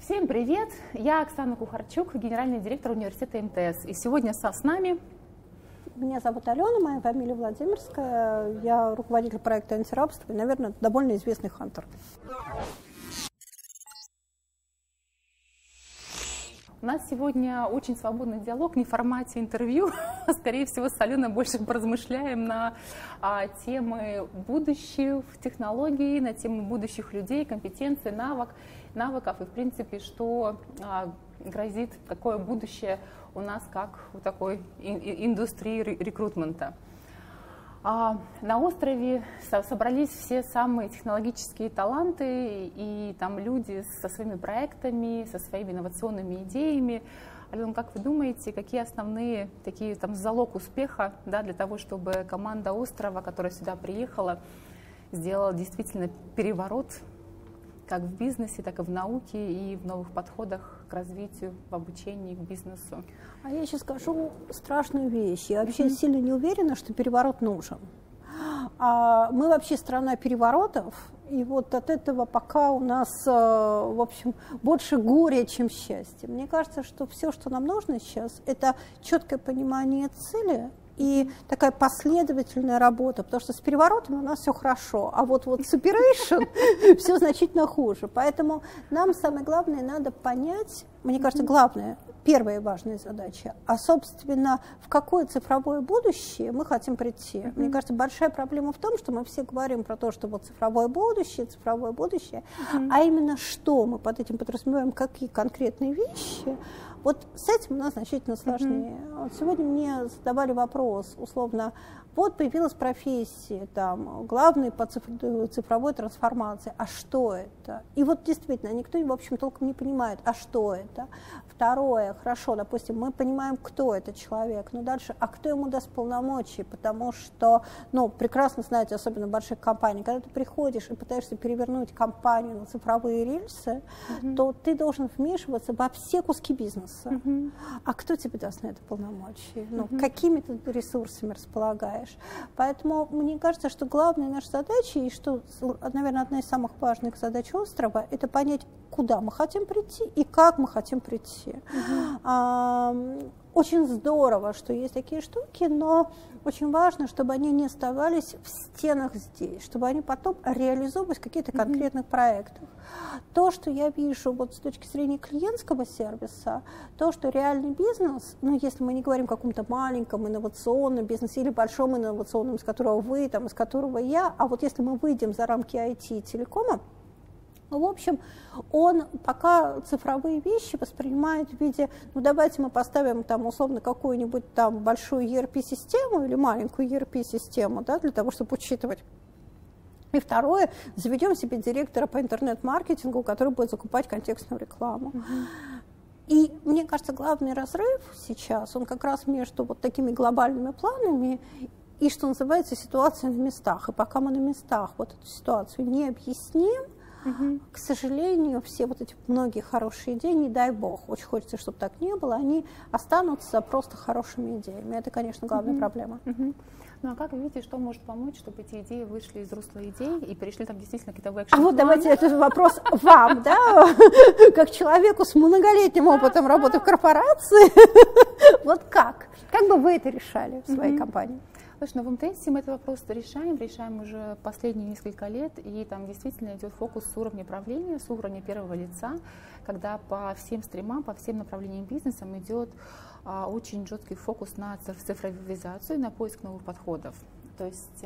Всем привет! Я Оксана Кухарчук, генеральный директор университета МТС. И сегодня с нами... Меня зовут Алена, моя фамилия Владимирская. Я руководитель проекта антирабства и, наверное, довольно известный хантер. У нас сегодня очень свободный диалог, не в формате интервью. Скорее всего, с Аленой больше поразмышляем на темы будущих технологий, на темы будущих людей, компетенций, навыков и, в принципе, что грозит, какое будущее у нас как у такой индустрии рекрутмента. На острове собрались все самые технологические таланты и там люди со своими проектами, со своими инновационными идеями. Алена, как вы думаете, какие основные такие там залог успеха, да, для того, чтобы команда острова, которая сюда приехала, сделала действительно переворот как в бизнесе, так и в науке и в новых подходах к развитию, в обучении, к бизнесу? А я сейчас скажу страшную вещь. Я вообще сильно не уверена, что переворот нужен. Мы вообще страна переворотов, и вот от этого пока у нас, в общем, больше горя, чем счастья. Мне кажется, что все, что нам нужно сейчас, это четкое понимание цели и такая последовательная работа, потому что с переворотом у нас все хорошо, а вот с operation все значительно хуже. Поэтому нам самое главное надо понять, мне кажется, главное, первая важная задача, а, собственно, в какое цифровое будущее мы хотим прийти. Мне кажется, большая проблема в том, что мы все говорим про то, что вот цифровое будущее, а именно что мы под этим подразумеваем, какие конкретные вещи, вот с этим у нас значительно сложнее. Вот сегодня мне задавали вопрос, условно, вот появилась профессия, там, главный по цифровой трансформации, а что это? И вот действительно, никто, в общем, толком не понимает, а что это? Второе, хорошо, допустим, мы понимаем, кто этот человек, но дальше, а кто ему даст полномочий? Потому что, прекрасно знаете, особенно в больших компаниях, когда ты приходишь и пытаешься перевернуть компанию на цифровые рельсы, то ты должен вмешиваться во все куски бизнеса. А кто тебе даст на это полномочия? Какими ты ресурсами располагаешь? Поэтому мне кажется, что главная наша задача, и что, наверное, одна из самых важных задач острова, это понять, куда мы хотим прийти и как мы хотим прийти. Очень здорово, что есть такие штуки, но очень важно, чтобы они не оставались в стенах здесь, чтобы они потом реализовывались в каких-то конкретных проектах. То, что я вижу вот с точки зрения клиентского сервиса, то, что реальный бизнес, если мы не говорим о каком-то маленьком инновационном бизнесе или большом инновационном, из которого вы, там, из которого я, а вот если мы выйдем за рамки IT и телекома, в общем, он пока цифровые вещи воспринимает в виде, давайте мы поставим там условно какую-нибудь там большую ERP-систему или маленькую ERP-систему, да, для того, чтобы учитывать. И второе, заведем себе директора по интернет-маркетингу, который будет закупать контекстную рекламу. И мне кажется, главный разрыв сейчас, он как раз между вот такими глобальными планами и, что называется, ситуацией на местах. И пока мы на местах вот эту ситуацию не объясним, к сожалению, все вот эти многие хорошие идеи, не дай бог, очень хочется, чтобы так не было, они останутся просто хорошими идеями. Это, конечно, главная проблема. Ну а как вы видите, что может помочь, чтобы эти идеи вышли из русла идей и перешли там действительно какие-то экшн-планы? А вот давайте этот вопрос вам, да, как человеку с многолетним опытом работы в корпорации, вот как? Как бы вы это решали в своей компании? Слушай, в МТС мы этот вопрос решаем уже последние несколько лет, и там действительно идет фокус с уровня правления, с уровня первого лица, когда по всем стримам, по всем направлениям бизнеса идет очень жесткий фокус на цифровизацию, на поиск новых подходов. То есть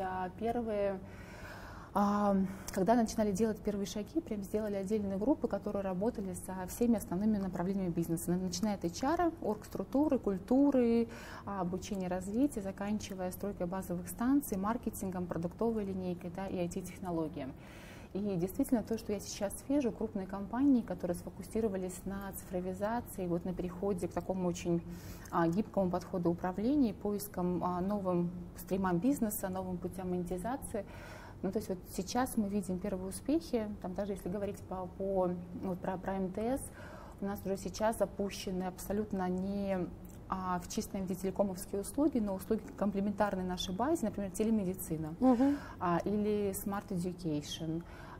когда начинали делать первые шаги, прям сделали отдельные группы, которые работали со всеми основными направлениями бизнеса, начиная от HR, оргструктуры, культуры, обучения, развития, заканчивая стройкой базовых станций, маркетингом, продуктовой линейкой, да, и IT-технологиям. И действительно то, что я сейчас вижу, крупные компании, которые сфокусировались на цифровизации, вот на переходе к такому очень гибкому подходу управления, поискам новым стримам бизнеса, новым путям монетизации. То есть вот сейчас мы видим первые успехи, там даже если говорить про МТС, у нас уже сейчас запущены абсолютно не в чистом виде телекомовские услуги, но услуги комплементарные нашей базе, например, телемедицина или Smart Education,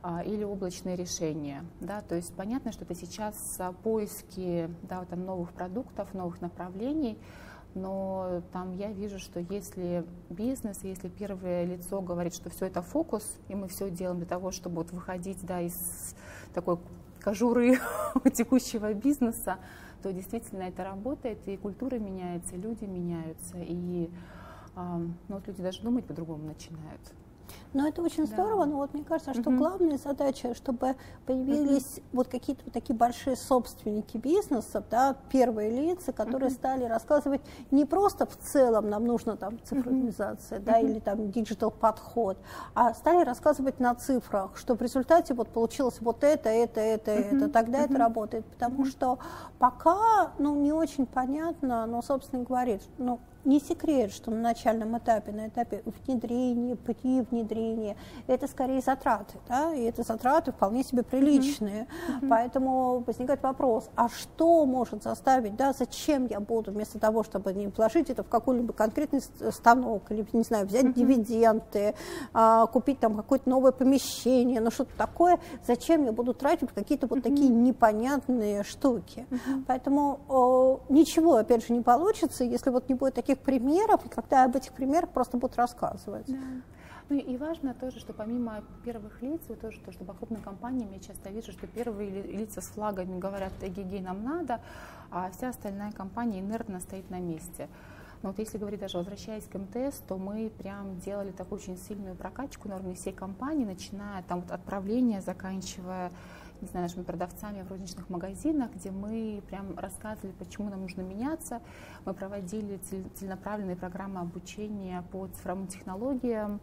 или облачные решения. Да? То есть понятно, что это сейчас поиски, да, там, новых продуктов, новых направлений, но там я вижу, что если бизнес, если первое лицо говорит, что все это фокус, и мы все делаем для того, чтобы вот выходить, да, из такой кожуры текущего бизнеса, то действительно это работает, и культура меняется, и люди меняются, и вот люди даже думать по-другому начинают. Но это очень здорово, но вот мне кажется, что главная задача, чтобы появились вот какие-то вот такие большие собственники бизнеса, да, первые лица, которые стали рассказывать не просто в целом нам нужна там цифровизация, да, или там диджитал подход, а стали рассказывать на цифрах, что в результате вот получилось вот это, тогда это работает, потому что пока, ну, не очень понятно, но, собственно говоря, ну, не секрет, что на начальном этапе, на этапе внедрения, при внедрении, это скорее затраты, да, и это затраты вполне себе приличные. Поэтому возникает вопрос, а что может заставить, да, зачем я буду, вместо того, чтобы не вложить это в какой-либо конкретный станок, или, не знаю, взять дивиденды, купить там какое-то новое помещение, ну что-то такое, зачем я буду тратить какие-то вот такие непонятные штуки. Поэтому ничего, опять же, не получится, если вот не будет таких примеров, и когда об этих примерах просто будут рассказывать. Да. Ну и важно тоже, что помимо первых лиц, тоже то, что по крупным компаниям я часто вижу, что первые лица с флагами говорят: эгегей, нам надо, а вся остальная компания инертно стоит на месте. Но вот если говорить даже, возвращаясь к МТС, то мы прям делали такую очень сильную прокачку на уровне всей компании, начиная там вот отправления, заканчивая, не знаю, нашими продавцами в розничных магазинах, где мы прям рассказывали, почему нам нужно меняться. Мы проводили целенаправленные программы обучения по цифровым технологиям.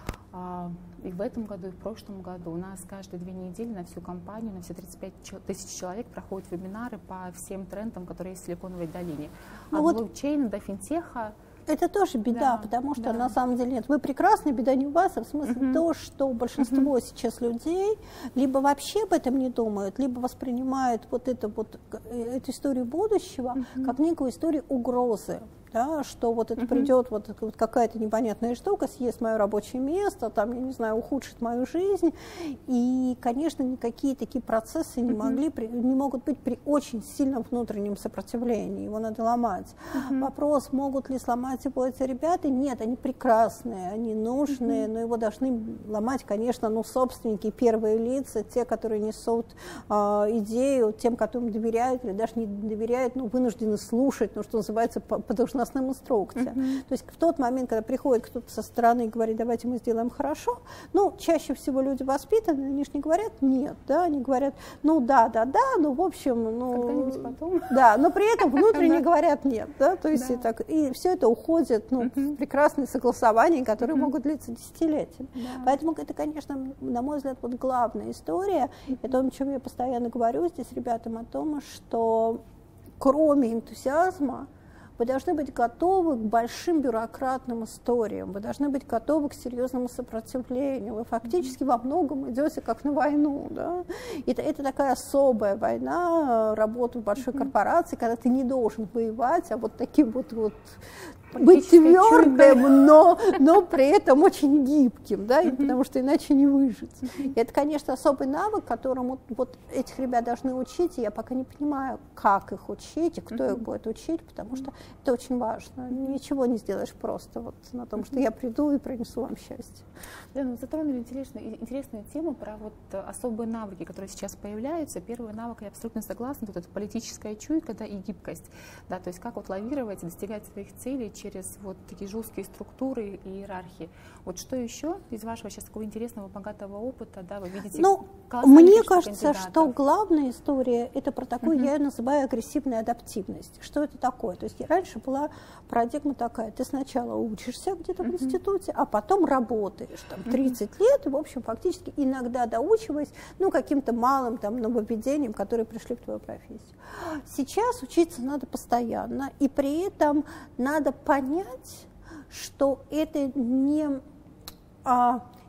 И в этом году, и в прошлом году у нас каждые 2 недели на всю компанию, на все 35 тысяч человек проходят вебинары по всем трендам, которые есть в Силиконовой долине. От блокчейна до финтеха. Это тоже беда, потому что на самом деле нет. Вы прекрасны, беда не у вас, а в смысле то, что большинство сейчас людей либо вообще об этом не думают, либо воспринимают вот эту историю будущего как некую историю угрозы. Да, что вот это придет, вот какая-то непонятная штука, съест мое рабочее место, там, я не знаю, ухудшит мою жизнь. И, конечно, никакие такие процессы не могут быть при очень сильном внутреннем сопротивлении, его надо ломать. Вопрос, могут ли сломать его эти ребята? Нет, они прекрасные, они нужные, но его должны ломать, конечно, собственники, первые лица, те, которые несут идею, тем, которым доверяют или даже не доверяют, вынуждены слушать, что называется, по должностным инструкциям. То есть в тот момент, когда приходит кто-то со стороны и говорит: давайте мы сделаем хорошо, чаще всего люди воспитаны, они же не говорят нет, да, они говорят: да, в общем, когда-нибудь потом. Да, но при этом внутренне говорят нет, да, то есть и все это уходит в прекрасные согласования, которые могут длиться десятилетиями. Поэтому это, конечно, на мой взгляд, вот главная история, о том, о чем я постоянно говорю здесь ребятам, о том, что кроме энтузиазма вы должны быть готовы к большим бюрократным историям, вы должны быть готовы к серьезному сопротивлению. Вы фактически во многом идете как на войну. Да? Это такая особая война, работа в большой корпорации, когда ты не должен воевать, а вот таким вот быть твердым, но при этом очень гибким, да, потому что иначе не выжить. И это, конечно, особый навык, которому вот этих ребят должны учить, и я пока не понимаю, как их учить и кто их будет учить, потому что это очень важно. Ничего не сделаешь просто вот на том, что я приду и принесу вам счастье. Да, затронули интересную тему про вот особые навыки, которые сейчас появляются. Первый навык, я абсолютно согласна, это политическая чуйка, да, и гибкость, да, то есть как вот лавировать и достигать своих целей через вот такие жесткие структуры и иерархии. Вот что еще из вашего сейчас такого интересного, богатого опыта, да, вы видите? Мне кажется, что главная история это про такую, я ее называю агрессивная адаптивность. Что это такое? То есть раньше была парадигма такая: ты сначала учишься где-то в институте, а потом работаешь там 30 лет, и, в общем, фактически иногда доучиваясь, каким-то малым там нововведениям, которые пришли в твою профессию. Сейчас учиться надо постоянно, и при этом надо понять, что это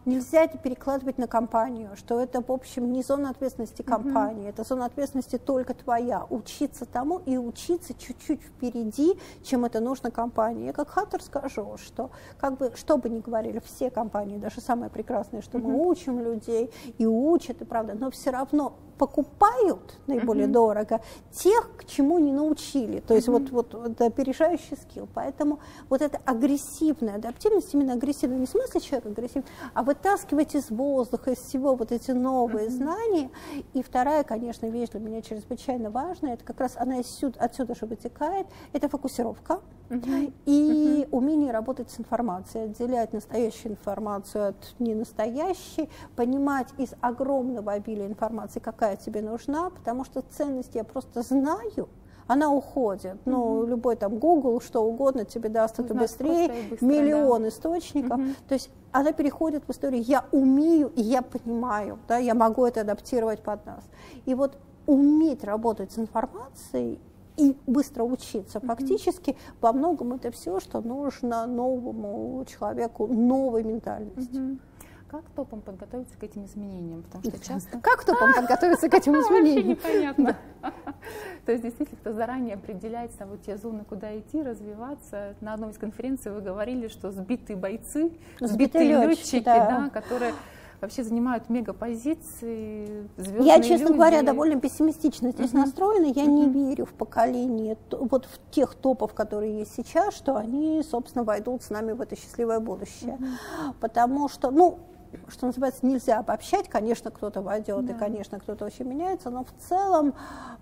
нельзя это перекладывать на компанию, что это, в общем, не зона ответственности компании, это зона ответственности только твоя. Учиться тому и учиться чуть-чуть впереди, чем это нужно компании. Я как хантер скажу, что, как бы, что бы ни говорили все компании, даже самые прекрасные, что мы учим людей и учат, и правда, но все равно покупают наиболее дорого тех, к чему не научили. То есть вот это опережающий скилл. Поэтому вот эта агрессивная адаптивность, именно агрессивная, не в смысле человек агрессивный, а вытаскивать из воздуха, из всего вот эти новые знания. И вторая, конечно, вещь для меня чрезвычайно важная, это как раз она отсюда же вытекает, это фокусировка и умение работать с информацией, отделять настоящую информацию от ненастоящей, понимать из огромного обилия информации, какая тебе нужна, потому что ценность я просто знаю, она уходит. Ну, любой там Google, что угодно тебе даст это быстрее, миллион источников. То есть она переходит в историю «я умею и я понимаю», да, я могу это адаптировать под нас. И вот уметь работать с информацией и быстро учиться, фактически во многом это все, что нужно новому человеку, новой ментальности. Как топом подготовиться к этим изменениям? Потому что часто... Как топом подготовиться к этим изменениям? Вообще непонятно. То есть действительно, кто заранее определяет вот те зоны, куда идти, развиваться. На одной из конференций вы говорили, что сбитые бойцы, сбитые летчики, да, которые вообще занимают мегапозиции, звездные Я, честно люди. говоря, довольно пессимистично здесь настроена. Я не верю в поколение, вот в тех топов, которые есть сейчас, что они, собственно, войдут с нами в это счастливое будущее. Потому что, ну, что называется, нельзя обобщать, конечно, кто-то войдет, и, конечно, кто-то очень меняется, но в целом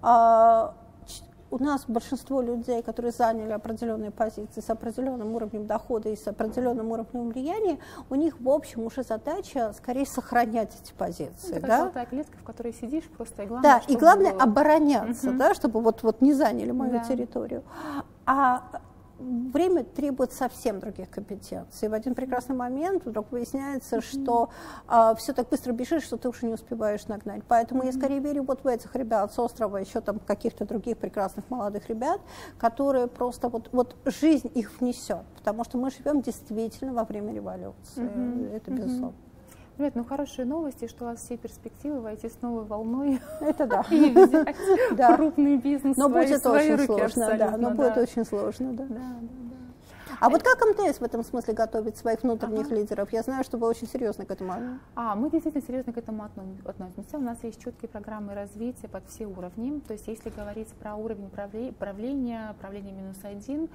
у нас большинство людей, которые заняли определенные позиции с определенным уровнем дохода и с определенным уровнем влияния, у них, в общем, уже задача скорее сохранять эти позиции. Это да? золотая клетка, в которой сидишь, просто и главное, да, и главное обороняться, да, чтобы вот не заняли мою территорию. А время требует совсем других компетенций. В один прекрасный момент вдруг выясняется, что все так быстро бежишь, что ты уже не успеваешь нагнать. Поэтому я скорее верю вот в этих ребят с острова, еще там каких-то других прекрасных молодых ребят, которые просто вот жизнь их внесет. Потому что мы живем действительно во время революции. Это безусловно. Ребят, ну хорошие новости, что у вас все перспективы войти с новой волной. Это да. И взять крупный бизнес в свои руки. Сложно, да. Но будет очень сложно, да. А вот как МТС в этом смысле готовит своих внутренних лидеров? Я знаю, что вы очень серьезно к этому относитесь. Мы действительно серьезно к этому относимся. У нас есть четкие программы развития под все уровни. То есть если говорить про уровень правления -1,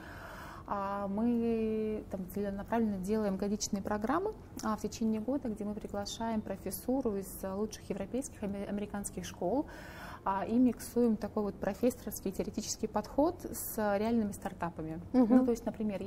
мы там целенаправленно делаем годичные программы в течение года, где мы приглашаем профессуру из лучших европейских и американских школ и миксуем такой вот профессорский теоретический подход с реальными стартапами. Ну, то есть, например,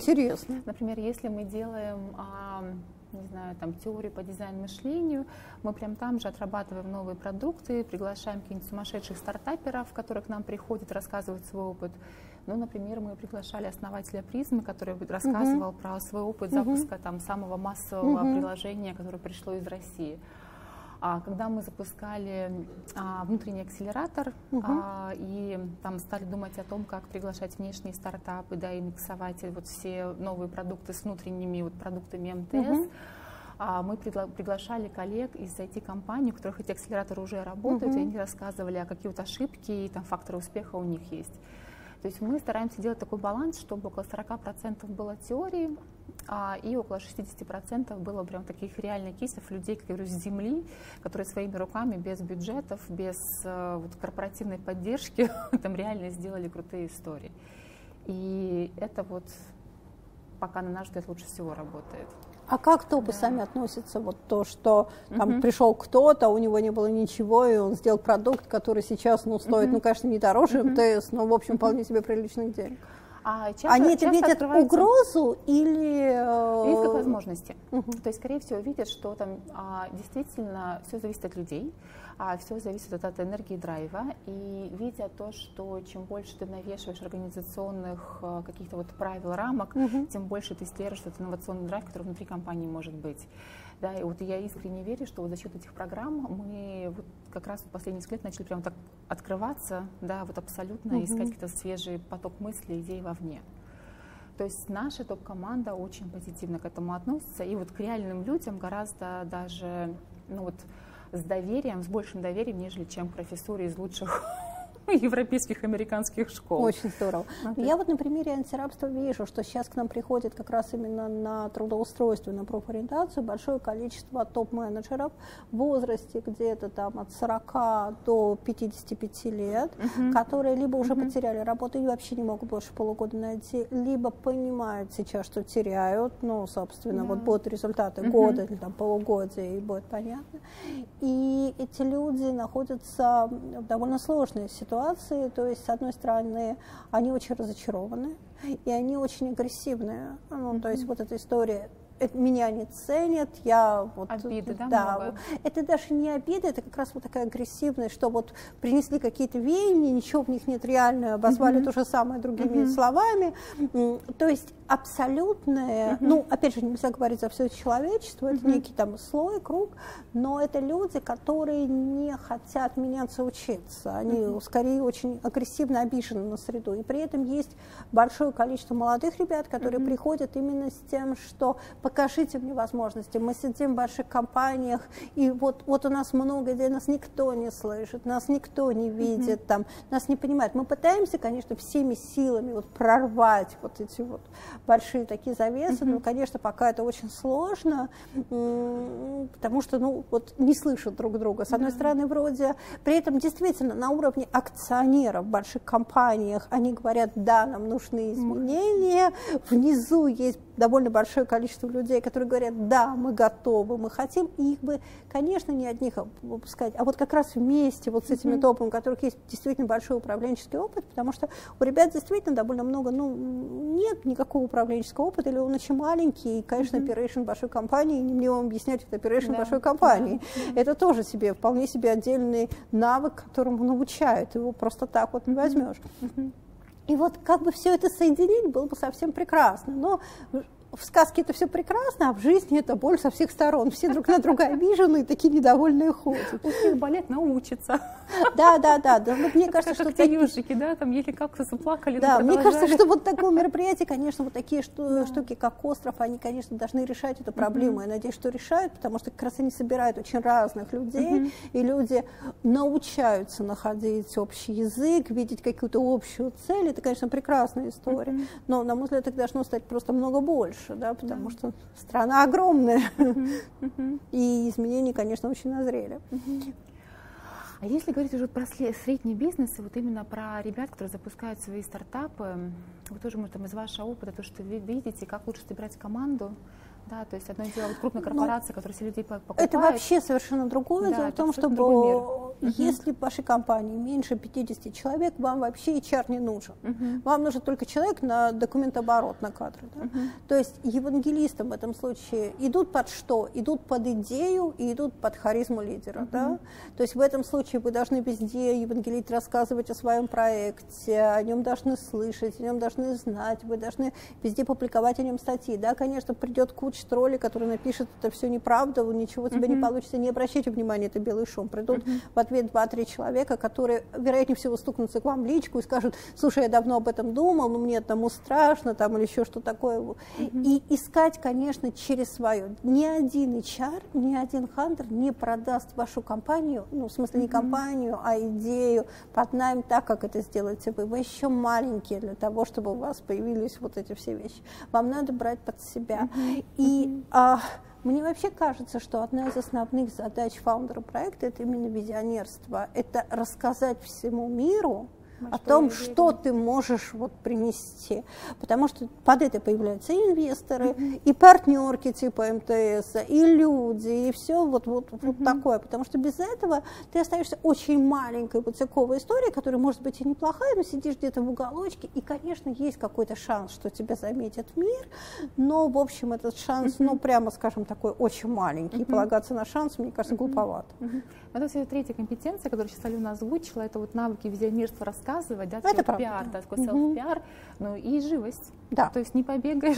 если мы делаем не знаю, там, теорию по дизайн-мышлению, мы прям там же отрабатываем новые продукты, приглашаем каких-нибудь сумасшедших стартаперов, которые к нам приходят, рассказывают свой опыт. Ну, например, мы приглашали основателя Призмы, который рассказывал про свой опыт запуска там, самого массового приложения, которое пришло из России. Когда мы запускали внутренний акселератор и там стали думать о том, как приглашать внешние стартапы, да, и миксовать вот все новые продукты с внутренними вот продуктами МТС, мы приглашали коллег из IT-компаний, у которых эти акселераторы уже работают, и они рассказывали, какие вот ошибки и там факторы успеха у них есть. То есть мы стараемся делать такой баланс, чтобы около 40% было теории, и около 60% было прям таких реальных кейсов людей, как я говорю, с земли, которые своими руками, без бюджетов, без вот, корпоративной поддержки, там реально сделали крутые истории. И это вот пока, на наш взгляд, лучше всего работает. А как топы сами относятся? Вот то, что там пришел кто-то, у него не было ничего, и он сделал продукт, который сейчас, ну, стоит, ну, конечно, не дороже МТС, но, в общем, вполне себе приличных денег. Они это видят угрозу или... Видят как возможности. То есть, скорее всего, видят, что там действительно все зависит от людей, все зависит от энергии драйва, и видя то, что чем больше ты навешиваешь организационных каких-то вот правил, рамок, тем больше ты стержишь этот инновационный драйв, который внутри компании может быть. Да, и вот я искренне верю, что вот за счет этих программ мы вот как раз в последние несколько лет начали прям так открываться, да, вот абсолютно искать какой-то свежий поток мыслей, идей вовне. То есть наша топ-команда очень позитивно к этому относится, и вот к реальным людям гораздо даже, ну вот, с доверием, с большим доверием, нежели чем к профессуре из лучших европейских, американских школ. Очень здорово. Я вот на примере антирабства вижу, что сейчас к нам приходит как раз именно на трудоустройство, на профориентацию большое количество топ-менеджеров в возрасте где-то там от 40 до 55 лет, которые либо уже потеряли работу и вообще не могут больше полугода найти, либо понимают сейчас, что теряют, ну, собственно, вот будут результаты года или там полугодия, и будет понятно. И эти люди находятся в довольно сложной ситуации. То есть, с одной стороны, они очень разочарованы, и они очень агрессивные. Ну, то есть, вот эта история, меня не ценят, я вот... Обиды, да, да, это даже не обида, это как раз вот такая агрессивность, что вот принесли какие-то веяния, ничего в них нет реального, обозвали то же самое другими словами. То есть абсолютное, ну, опять же, нельзя говорить за все человечество, это некий там слой, круг, но это люди, которые не хотят меняться, учиться, они скорее очень агрессивно обижены на среду, и при этом есть большое количество молодых ребят, которые приходят именно с тем, что покажите мне возможности, мы сидим в больших компаниях, и вот у нас много идей, нас никто не слышит, нас никто не видит, там, нас не понимает. Мы пытаемся, конечно, всеми силами вот прорвать вот эти вот большие такие завесы, но, конечно, пока это очень сложно, потому что, ну, вот не слышат друг друга. С одной стороны, вроде, при этом действительно на уровне акционеров в больших компаниях они говорят, да, нам нужны изменения, внизу есть довольно большое количество людей, которые говорят, да, мы готовы, мы хотим, и их бы, конечно, не одних выпускать, а вот как раз вместе вот с этими топами, у которых есть действительно большой управленческий опыт, потому что у ребят действительно довольно много, ну, нет никакого управленческого опыта, или он очень маленький, и, конечно, operation большой компании, не мне вам объяснять, это operation большой компании, это тоже себе, вполне себе отдельный навык, которому научают, его просто так вот не возьмешь. И вот как бы все это соединить было бы совсем прекрасно, но в сказке это все прекрасно, а в жизни это боль со всех сторон. Все друг на друга обижены и такие недовольные ходят. У всех болеть научатся. Да. Вот мне кажется, что те ежики, да, там еле как заплакали. Да, мне кажется, что вот такое мероприятие, конечно, вот такие штуки, как остров, они, конечно, должны решать эту проблему. Я надеюсь, что решают, потому что как раз они собирают очень разных людей, и люди научаются находить общий язык, видеть какую-то общую цель. Это, конечно, прекрасная история. Но, на мой взгляд, это должно стать просто много больше. Да, потому что страна огромная, и изменения, конечно, очень назрели. А если говорить уже про средний бизнес, и вот именно про ребят, которые запускают свои стартапы, вы тоже, может, там, из вашего опыта, то, что вы видите, как лучше собирать команду, да, то есть одно дело, вот крупная корпорация, которая все людей покупает. Это вообще совершенно другое. Дело в том, что если в вашей компании меньше 50 человек, вам вообще HR не нужен. Вам нужен только человек на документооборот, на кадры. Да? То есть евангелисты в этом случае идут под что? Идут под идею и идут под харизму лидера. Да? То есть в этом случае вы должны везде евангелить, рассказывать о своем проекте, о нем должны слышать, о нем должны знать, вы должны везде публиковать о нем статьи. Да, конечно, придет куча троллей, которые напишут, это все неправда, ничего у тебя не получится, не обращайте внимания, это белый шум. Придут в ответ 2-3 человека, которые, вероятнее всего, стукнутся к вам в личку и скажут, слушай, я давно об этом думал, но мне одному страшно, там, или еще что такое. И искать, конечно, через свое. Ни один HR, ни один хантер не продаст вашу компанию, ну, в смысле, не компанию, а идею под найм так, как это сделаете вы. Вы еще маленькие для того, чтобы у вас появились вот эти все вещи. Вам надо брать под себя. И мне вообще кажется, что одна из основных задач фаундера проекта – это именно визионерство. Это рассказать всему миру о том, что ты можешь вот принести. Потому что под это появляются и инвесторы, и партнерки типа МТС, и люди, и все вот такое. Потому что без этого ты остаешься очень маленькой бутиковой историей, которая может быть и неплохая, но сидишь где-то в уголочке, и, конечно, есть какой-то шанс, что тебя заметит мир, но, в общем, этот шанс, ну, прямо, скажем, такой очень маленький. И полагаться на шанс, мне кажется, глуповато. Это третья компетенция, которую сейчас Алена озвучила, это вот навыки визионерства, рассказывать, да, это пиар, да, такой селф-пиар, ну и живость. Да. То есть не побегаешь,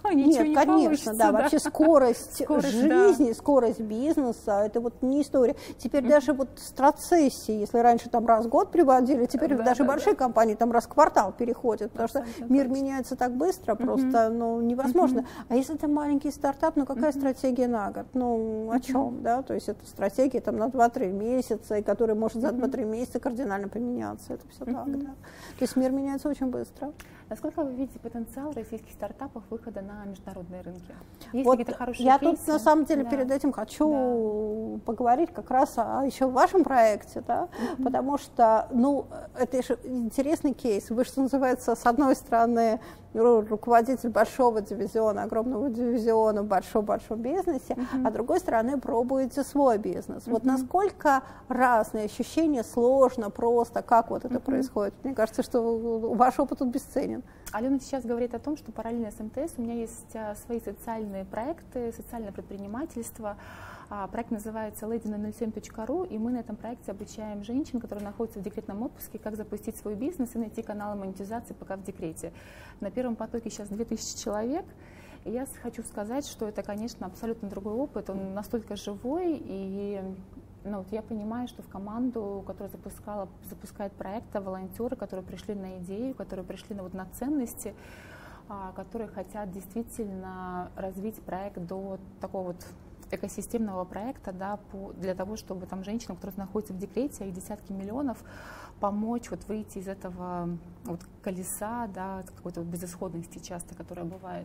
ничего Нет, не конечно, получится. да, вообще скорость жизни, скорость бизнеса, это вот не история. Теперь даже вот страцессии, если раньше там раз в год приводили, теперь даже большие компании там раз в квартал переходят, потому что мир меняется так быстро, просто невозможно. А если это маленький стартап, какая стратегия на год? О чем, да? То есть это стратегия там на 2-3 месяца, и которая может за 2-3 месяца кардинально поменяться. Это все так, да. То есть мир меняется очень быстро. Насколько вы видите потенциал российских стартапов выхода на международные рынки? Есть вот какие-то хорошие я кейсы? тут на самом деле перед этим хочу поговорить как раз еще в вашем проекте, да, потому что, это же интересный кейс. Вы, что называется, с одной стороны, руководитель большого дивизиона, огромного дивизиона в большом бизнесе, а с другой стороны пробуете свой бизнес. Вот насколько разные ощущения, сложно, просто, как вот это происходит? Мне кажется, что ваш опыт тут бесценен. Алена сейчас говорит о том, что параллельно с МТС у меня есть свои социальные проекты, социальное предпринимательство. Проект называется lady007.ru, и мы на этом проекте обучаем женщин, которые находятся в декретном отпуске, как запустить свой бизнес и найти каналы монетизации, пока в декрете. На первом потоке сейчас 2000 человек. И я хочу сказать, что это, конечно, абсолютно другой опыт, он настолько живой, и я понимаю, что в команду, которая запускает проекты, волонтеры, которые пришли на идею, которые пришли на ценности, которые хотят действительно развить проект до такого экосистемного проекта, да, для того, чтобы там женщинам, которые находятся в декрете, их десятки миллионов, помочь выйти из этого колеса, да, какой-то безысходности часто, которая бывает.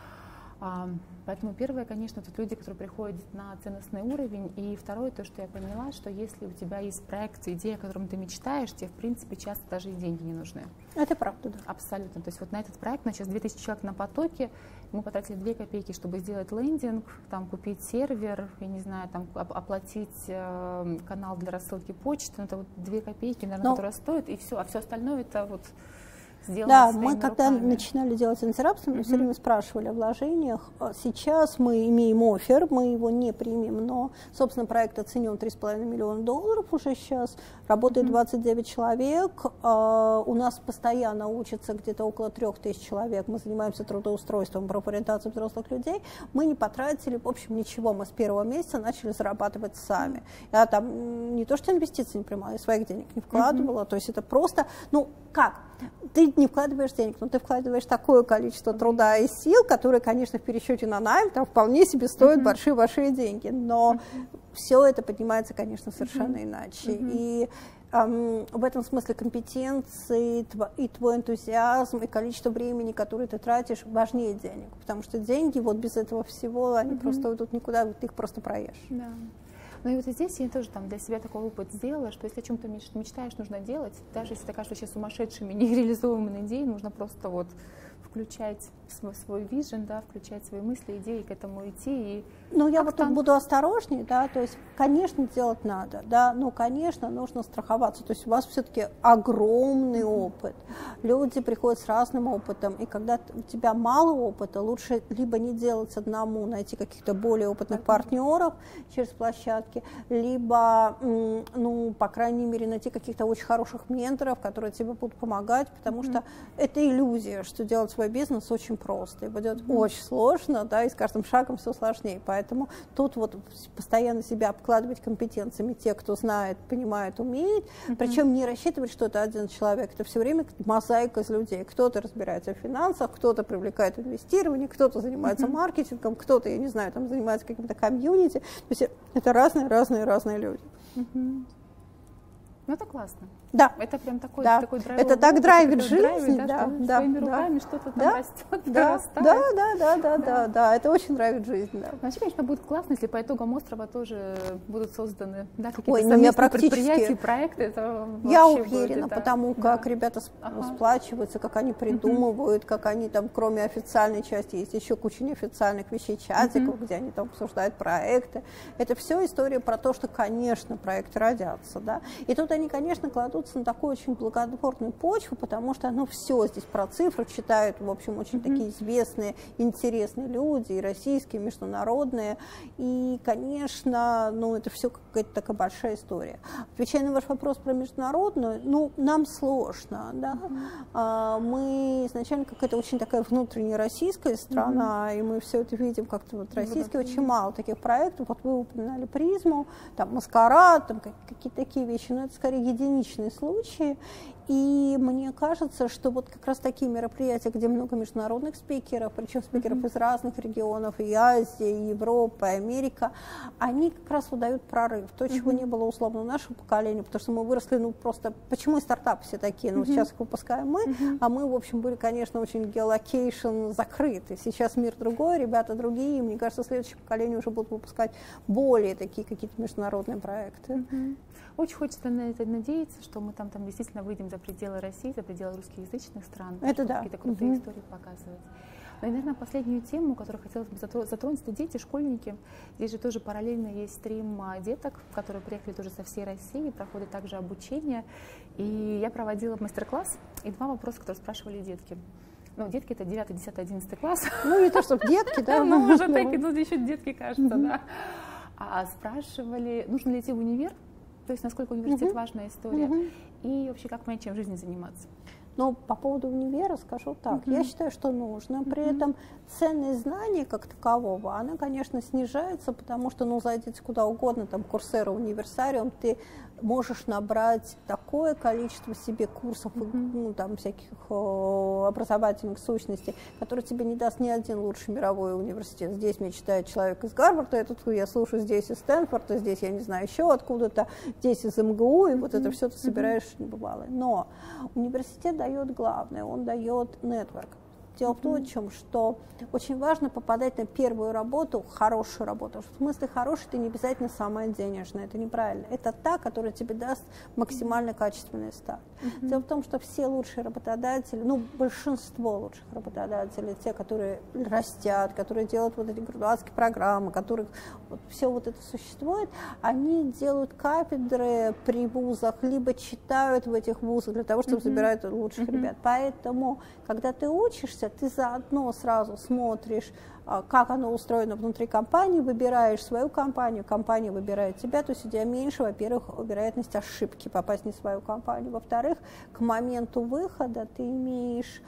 Поэтому первое, конечно, тут люди, которые приходят на ценностный уровень, и второе, то, что я поняла, что если у тебя есть проект, идея, о котором ты мечтаешь, тебе, в принципе, часто даже и деньги не нужны. Это правда, да. Абсолютно. То есть на этот проект, сейчас 2000 человек на потоке, мы потратили 2 копейки, чтобы сделать лендинг, там, купить сервер, я не знаю, там, оплатить канал для рассылки почты, это 2 копейки, наверное, которые стоят, и все, а все остальное это Да, мы когда начинали делать антирабство, мы все время спрашивали о вложениях. Сейчас мы имеем оффер, мы его не примем, но, собственно, проект оценен $3,5 миллиона уже сейчас, работает 29 человек, у нас постоянно учатся где-то около 3000 человек, мы занимаемся трудоустройством, профориентацией взрослых людей, мы не потратили, в общем, ничего, мы с первого месяца начали зарабатывать сами. Я там не то что инвестиции не принимала, я своих денег не вкладывала, то есть это просто, ты не вкладываешь денег, но ты вкладываешь такое количество труда и сил, которые, конечно, в пересчете на найм там вполне себе стоят большие деньги, но все это поднимается, конечно, совершенно иначе. И в этом смысле компетенции, и твой энтузиазм, и количество времени, которое ты тратишь, важнее денег, потому что деньги без этого всего, они просто уйдут никуда, ты их просто проешь. Да. И здесь я тоже для себя такой опыт сделала, что если о чем-то мечтаешь, нужно делать, даже если ты кажется сейчас сумасшедшими, нереализуемыми идеей, нужно просто включать свой вижен, да, включать свои мысли, идеи, к этому идти. Я тут буду осторожнее, да, то есть, конечно, делать надо, да, но, конечно, нужно страховаться, то есть у вас все-таки огромный опыт, люди приходят с разным опытом, и когда у тебя мало опыта, лучше либо не делать одному, найти каких-то более опытных партнеров через площадки, либо, по крайней мере, найти каких-то очень хороших менторов, которые тебе будут помогать, потому что это иллюзия, что делать свой бизнес очень просто, и будет очень сложно, да, и с каждым шагом все сложнее. Поэтому тут постоянно себя обкладывать компетенциями те, кто знает, понимает, умеет, причем не рассчитывать, что это один человек, это все время мозаика из людей. Кто-то разбирается в финансах, кто-то привлекает инвестирование, кто-то занимается маркетингом, кто-то, я не знаю, там занимается каким-то комьюнити. То есть это разные люди. Это классно. Да. Это прям такой драйвовый. Это так драйвит жизнь, своими руками что-то там растет, Да, это очень драйвит жизнь, да. Вообще, конечно, будет классно, если по итогам острова тоже будут созданы какие-то совместные предприятия, проекты. Это я уверена, потому как ребята сплачиваются, как они придумывают, как они там, кроме официальной части, есть еще куча неофициальных вещей, чатиков, где они там обсуждают проекты. Это все история про то, что, конечно, проекты родятся, да. И тут они, конечно, кладут кладутся на такую очень благотворную почву, потому что все здесь про цифры читают, в общем, очень такие известные, интересные люди, и российские, и международные. И, конечно, это все какая-то такая большая история. Отвечая на ваш вопрос про международную, нам сложно, да. Мы изначально какая-то очень такая внутренняя российская страна, и мы все это видим как-то российские, очень мало таких проектов. Вот вы упоминали «Призму», там «Маскарад», там какие-то такие вещи, но это скорее единичные случаи. И мне кажется, что вот как раз такие мероприятия, где много международных спикеров, причем спикеров из разных регионов, и Азии, и Европы, и Америка, они как раз выдают прорыв. То, чего не было условно у нашего поколения, потому что мы выросли, просто, почему и стартапы все такие, сейчас их выпускаем мы, а мы, в общем, были, конечно, очень геолокейшн закрыты. Сейчас мир другой, ребята другие, и мне кажется, следующее поколение уже будут выпускать более такие какие-то международные проекты. Очень хочется на это надеяться, что мы там действительно выйдем за пределы России, за пределы русскоязычных стран, это да. Какие-то крутые истории показывать. Ну и, наверное, последнюю тему, которую хотелось бы затронуть, это дети, школьники. Здесь же тоже параллельно есть стрим деток, которые приехали тоже со всей России, проходят также обучение. И я проводила мастер-класс, и 2 вопроса, которые спрашивали детки. Детки — это 9, 10, 11 класс. Не то, чтобы детки, да? Уже такие, еще детки, кажется, да. Спрашивали, нужно ли идти в универ, то есть насколько университет важная история, и вообще как понять, чем в жизни заниматься. Но по поводу универа скажу так, я считаю, что нужно. При этом ценность знаний как такового, она, конечно, снижается, потому что, зайдите куда угодно, там, Курсера, Универсариум, ты можешь набрать такое количество себе курсов, там, всяких образовательных сущностей, которые тебе не даст ни один лучший мировой университет. Здесь мечтает человек из Гарварда, я слушаю здесь из Стэнфорда, здесь, я не знаю, еще откуда-то, здесь из МГУ, и вот это все ты собираешь небывалое. Но университет дает главное, он дает нетворк. Дело в том, что очень важно попадать на первую работу, хорошую работу. В смысле хорошей, ты не обязательно самая денежная, это неправильно. Это та, которая тебе даст максимально качественный старт. Дело в том, что все лучшие работодатели, большинство лучших работодателей, те, которые растят, которые делают вот эти гражданские программы, которые все вот это существует, они делают кафедры при вузах, либо читают в этих вузах для того, чтобы собирать лучших ребят. Поэтому, когда ты учишься, ты заодно сразу смотришь, как оно устроено внутри компании, выбираешь свою компанию, компания выбирает тебя, то есть у тебя меньше, во-первых, вероятность ошибки попасть не в свою компанию, во-вторых, к моменту выхода ты имеешь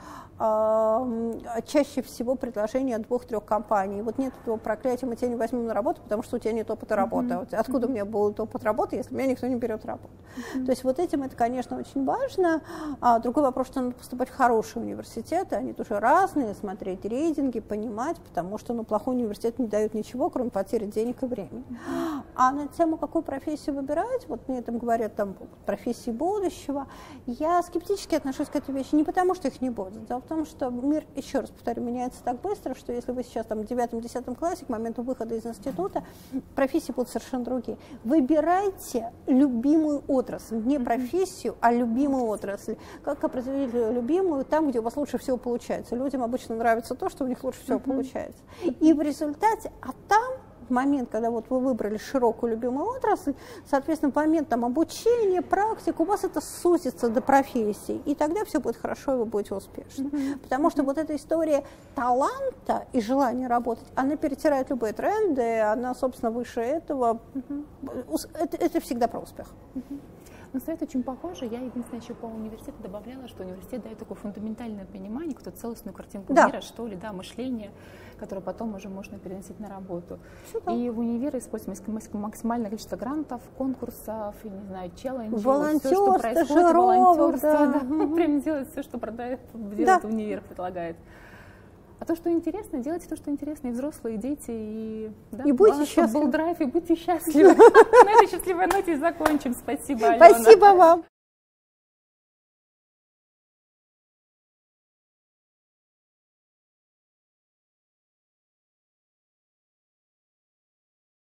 чаще всего предложение от 2-3 компаний. Вот нет этого проклятия, мы тебя не возьмем на работу, потому что у тебя нет опыта работы. Откуда у меня будет опыт работы, если меня никто не берет работу? То есть вот этим это, конечно, очень важно. Другой вопрос, что надо поступать в хорошие университеты, они тоже разные, смотреть рейтинги, понимать, потому что плохой университет не дает ничего, кроме потери денег и времени. А на тему, какую профессию выбирать, вот мне там говорят, профессии будущего, я скептически отношусь к этой вещи, не потому что их не будет. Дело в том, что мир, еще раз повторю, меняется так быстро, что если вы сейчас в 9-10 классе, к моменту выхода из института, профессии будут совершенно другие. Выбирайте любимую отрасль, не профессию, а любимую отрасль. Как определить любимую? Там, где у вас лучше всего получается. Людям обычно нравится то, что у них лучше всего получается. И в результате, там, в момент, когда вы выбрали широкую любимую отрасль, соответственно, в момент обучения, практик, у вас это сузится до профессии, и тогда все будет хорошо, и вы будете успешны. Потому что вот эта история таланта и желания работать, она перетирает любые тренды, она, собственно, выше этого. Это всегда про успех. Но совет очень похожий. Я единственное еще по университету добавляла, что университет дает такое фундаментальное понимание, какую-то целостную картинку мира, что ли, мышление, которое потом уже можно переносить на работу. И в универе используется максимальное количество грантов, конкурсов, я не знаю, челленджей, волонтерство, все, что происходит, волонтерство, прям делать все, что делает универ, предлагает. А то, что интересно, делайте то, что интересно, и взрослые, и дети, и будьте счастливы. Был драйв, и будьте счастливы. На этой счастливой ноте закончим. Спасибо, Алена. Спасибо вам.